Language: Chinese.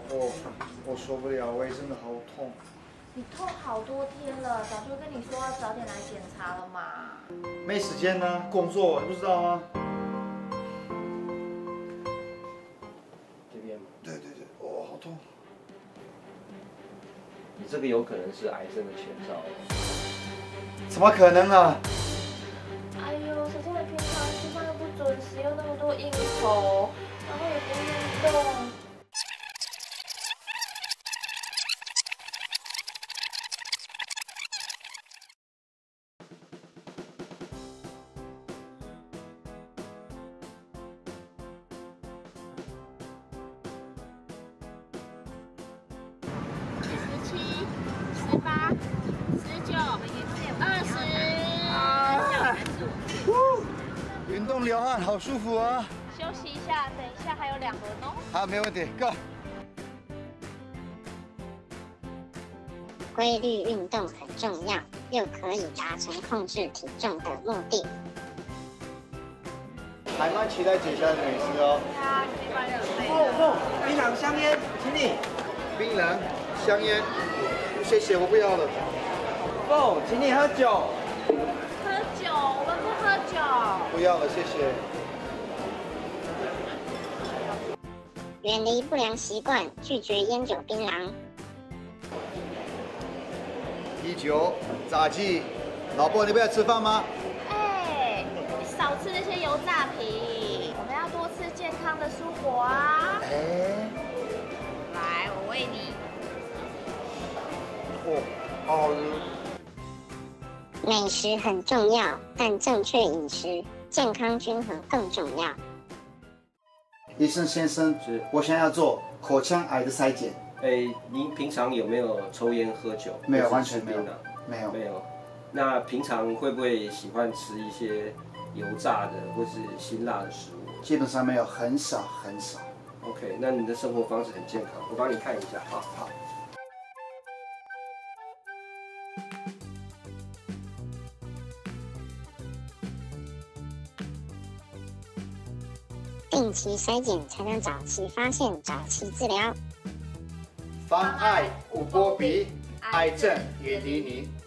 我受不了，胃真的好痛。 你痛好多天了，早就跟你说要早点来检查了嘛。 没时间呢，工作你不知道吗？ 这边吗？ 对，哦，好痛。 你这个有可能是癌症的前兆。 怎么可能啊？ 哎呦，谁叫你平常吃饭又不准时，又那么多应酬，然后也不运动。 运动流汗好舒服啊！ 休息一下，等一下还有2轮哦。 好，没问题，Go。 规律运动很重要，又可以达成控制体重的目的。 还蛮期待接下来的美食哦。 槟榔香烟，请你。 槟榔、香烟，谢谢，我不要了。 不，请你喝酒。 喝酒，我们不喝酒。 不要了，谢谢。 远离不良习惯，拒绝烟酒槟榔。 啤酒、炸鸡，老婆你不要吃饭吗？ 哎，你少吃那些油炸品，我们要多吃健康的蔬果啊。 哎， 来，我喂你。 哦，好好吃。 美食很重要，但正确饮食、健康均衡更重要。 医生先生，我想要做口腔癌的筛检。 您平常有没有抽烟喝酒？ 没有， 或完全没有是吃槟榔？ 没有。 没有。那平常会不会喜欢吃一些油炸的或是辛辣的食物？ 基本上没有，很少很少。 OK， 那你的生活方式很健康，我帮你看一下。好。 定期筛检才能早期发现、早期治疗。 防癌无波比，癌症远离你。